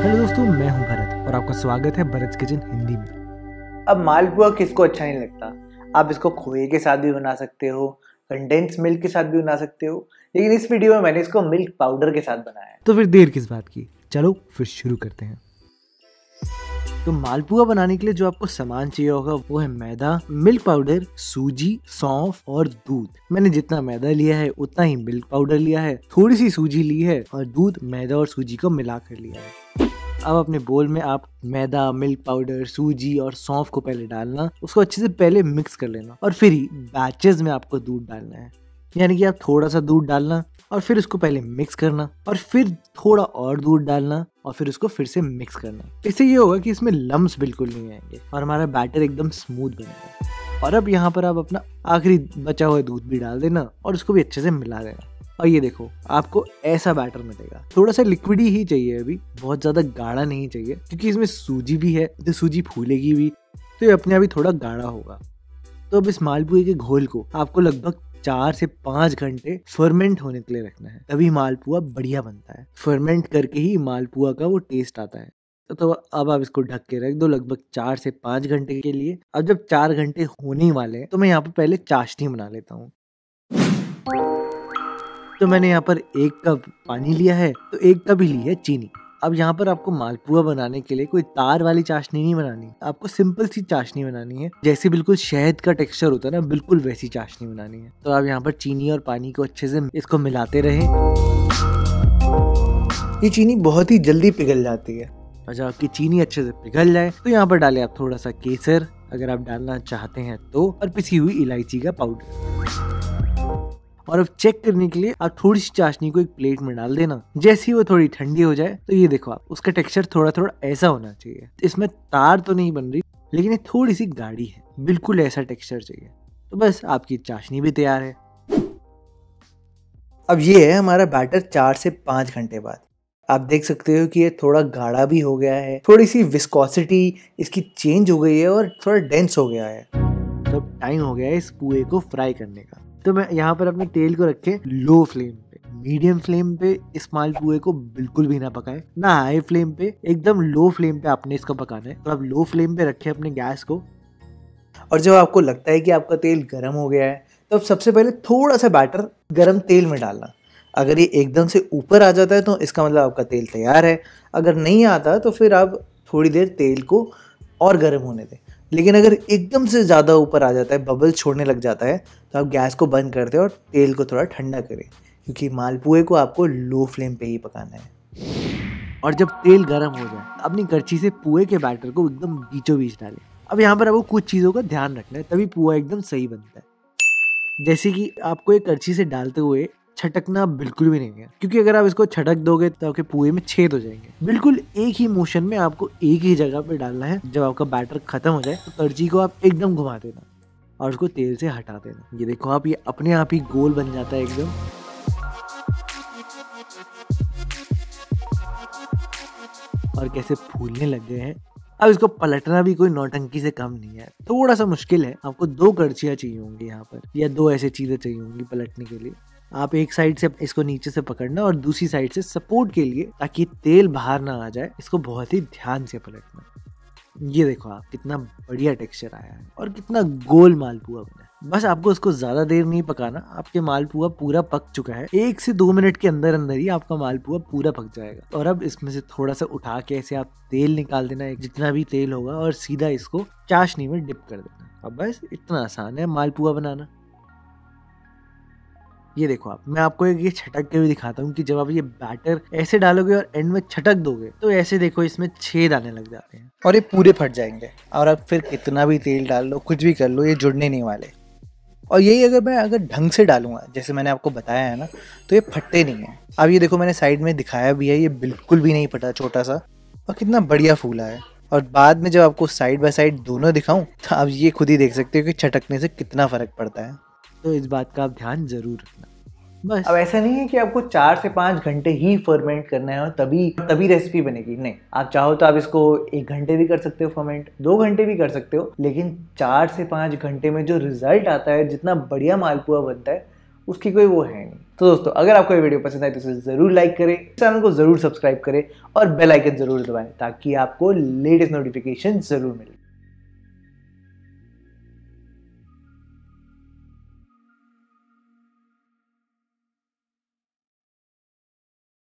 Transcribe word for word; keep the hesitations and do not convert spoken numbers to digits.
Hello दोस्तों, मैं हूं भरत और आपका स्वागत है भरत किचन हिंदी में। अब मालपुआ किसको अच्छा नहीं लगता। आप इसको खोए के साथ भी बना सकते हो, कंडेंस मिल्क के साथ भी बना सकते हो, लेकिन इस वीडियो में मैंने इसको मिल्क पाउडर के साथ बनाया है। तो फिर देर किस बात की, चलो फिर शुरू करते हैं। तो मालपुआ बनाने के लिए जो आपको सामान चाहिए होगा वो है मैदा, मिल्क पाउडर, सूजी, सौंफ और दूध। मैंने जितना मैदा लिया है उतना ही मिल्क पाउडर लिया है, थोड़ी सी सूजी ली है और दूध, मैदा और सूजी को मिला कर लिया है। अब अपने बोल में आप मैदा, मिल्क पाउडर, सूजी और सौंफ को पहले डालना, उसको अच्छे से पहले मिक्स कर लेना और फिर ही बैचेस में आपको दूध डालना है। यानी कि आप थोड़ा सा दूध डालना और फिर उसको पहले मिक्स करना और फिर थोड़ा और दूध डालना और फिर उसको फिर से मिक्स करना। इससे ये होगा कि इसमें लम्स बिल्कुल नहीं आएंगे और हमारा बैटर एकदम स्मूथ बनेगा। और अब यहाँ पर आप अपना आखिरी बचा हुआ दूध भी डाल देना और उसको भी अच्छे से मिला देना। और ये देखो, आपको ऐसा बैटर मिलेगा। थोड़ा सा लिक्विडी ही चाहिए, अभी बहुत ज्यादा गाढ़ा नहीं चाहिए, क्योंकि इसमें सूजी भी है तो सूजी फूलेगी भी, तो ये अपने आप ही थोड़ा गाढ़ा होगा। तो अब इस मालपुए के घोल को आपको लगभग चार से पाँच घंटे फर्मेंट होने के लिए रखना है, तभी मालपुआ बढ़िया बनता है। फर्मेंट करके ही मालपुआ का वो टेस्ट आता है। तो, तो अब आप इसको ढक के रख दो लगभग चार से पाँच घंटे के लिए। अब जब चार घंटे होने वाले हैं तो मैं यहाँ पर पहले चाशनी बना लेता हूँ। तो मैंने यहाँ पर एक कप पानी लिया है तो एक कप ही ली है चीनी। अब यहाँ पर आपको मालपुआ बनाने के लिए कोई तार वाली चाशनी नहीं बनानी, आपको सिंपल सी चाशनी बनानी है। जैसे बिल्कुल शहद का टेक्सचर होता है ना, बिल्कुल वैसी चाशनी बनानी है। तो आप यहाँ पर चीनी और पानी को अच्छे से इसको मिलाते रहें। ये चीनी बहुत ही जल्दी पिघल जाती है। और जब आपकी चीनी अच्छे से पिघल जाए तो यहाँ पर डालें आप थोड़ा सा केसर, अगर आप डालना चाहते हैं तो, और पिसी हुई इलायची का पाउडर। और अब चेक करने के लिए आप थोड़ी सी चाशनी को एक प्लेट में डाल देना। जैसे ही वो थोड़ी ठंडी हो जाए तो ये देखो, आप उसका टेक्सचर थोड़ा थोड़ा ऐसा होना चाहिए। इसमें तार तो नहीं बन रही, लेकिन ये थोड़ी सी गाढ़ी है, बिल्कुल ऐसा टेक्सचर चाहिए। तो बस आपकी चाशनी भी तैयार है। अब ये है हमारा बैटर चार से पाँच घंटे बाद। आप देख सकते हो कि ये थोड़ा गाढ़ा भी हो गया है, थोड़ी सी विस्कोसिटी इसकी चेंज हो गई है और थोड़ा डेंस हो गया है। तो टाइम हो गया है इस पुए को फ्राई करने का। तो मैं यहाँ पर अपने तेल को रखे लो फ्लेम पे, मीडियम फ्लेम पे इस मालपुए को बिल्कुल भी ना पकाए, ना हाई फ्लेम पे, एकदम लो फ्लेम पे आपने इसको पकाना है। तो आप लो फ्लेम पे रखे अपने गैस को। और जब आपको लगता है कि आपका तेल गर्म हो गया है तो अब सबसे पहले थोड़ा सा बैटर गर्म तेल में डालना। अगर ये एकदम से ऊपर आ जाता है तो इसका मतलब आपका तेल तैयार है। अगर नहीं आता तो फिर आप थोड़ी देर तेल को और गर्म होने दें। लेकिन अगर एकदम से ज़्यादा ऊपर आ जाता है, बबल छोड़ने लग जाता है, तो आप गैस को बंद कर दें और तेल को थोड़ा ठंडा करें, क्योंकि मालपुए को आपको लो फ्लेम पे ही पकाना है। और जब तेल गर्म हो जाए अपनी करछी से पुए के बैटर को एकदम बीचों बीच डालें। अब यहाँ पर आपको कुछ चीज़ों का ध्यान रखना है, तभी पुआ एकदम सही बनता है। जैसे कि आपको एक करछी से डालते हुए छटकना बिल्कुल भी नहीं है, क्योंकि अगर आप इसको छटक दोगे तो आपके पुए में छेद हो जाएंगे। बिल्कुल एक ही मोशन में आपको एक ही जगह पे डालना है। जब आपका बैटर खत्म हो जाए तो करछी को आप एकदम घुमा देना और उसको तेल से हटा देना। ये देखो आप, ये अपने आप ही गोल बन जाता है एकदम। और कैसे फूलने लग गए हैं। अब इसको पलटना भी कोई नौटंकी से कम नहीं है, थोड़ा सा मुश्किल है। आपको दो करछियाँ चाहिए होंगी यहाँ पर, या दो ऐसे चीजें चाहिए होंगी पलटने के लिए। आप एक साइड से इसको नीचे से पकड़ना और दूसरी साइड से सपोर्ट के लिए, ताकि तेल बाहर ना आ जाए, इसको बहुत ही ध्यान से पलटना। ये देखो आप, कितना बढ़िया टेक्सचर आया है और कितना गोल मालपुआ बना है। बस आपको इसको ज्यादा देर नहीं पकाना, आपके मालपुआ पूरा पक चुका है। एक से दो मिनट के अंदर अंदर ही आपका मालपुआ पूरा पक जाएगा। और अब इसमें से थोड़ा सा उठा के ऐसे आप तेल निकाल देना, जितना भी तेल होगा, और सीधा इसको चाशनी में डिप कर देना। अब बस इतना आसान है मालपुआ बनाना। ये देखो आप, मैं आपको एक ये छटक के भी दिखाता हूँ कि जब आप ये बैटर ऐसे डालोगे और एंड में छटक दोगे तो ऐसे देखो इसमें छेद आने लग जाते हैं और ये पूरे फट जाएंगे। और अब फिर कितना भी तेल डाल लो, कुछ भी कर लो, ये जुड़ने नहीं वाले। और यही अगर मैं अगर ढंग से डालूंगा, जैसे मैंने आपको बताया है ना, तो ये फटते नहीं है। अब ये देखो, मैंने साइड में दिखाया भी है, ये बिल्कुल भी नहीं फटा, छोटा सा, और कितना बढ़िया फूला है। और बाद में जब आपको साइड बाय साइड दोनों दिखाऊं तो आप ये खुद ही देख सकते हो कि छटकने से कितना फर्क पड़ता है। तो इस बात का आप ध्यान जरूर रखना। बस अब ऐसा नहीं है कि आपको चार से पाँच घंटे ही फर्मेंट करना है और तभी तभी रेसिपी बनेगी। नहीं, आप चाहो तो आप इसको एक घंटे भी कर सकते हो फर्मेंट, दो घंटे भी कर सकते हो, लेकिन चार से पाँच घंटे में जो रिजल्ट आता है, जितना बढ़िया मालपुआ बनता है, उसकी कोई वो है नहीं। तो दोस्तों अगर आपको ये वीडियो पसंद आए तो इसे जरूर लाइक करें, चैनल को जरूर सब्सक्राइब करें और बेल आइकन जरूर दबाएं ताकि आपको लेटेस्ट नोटिफिकेशन जरूर मिले।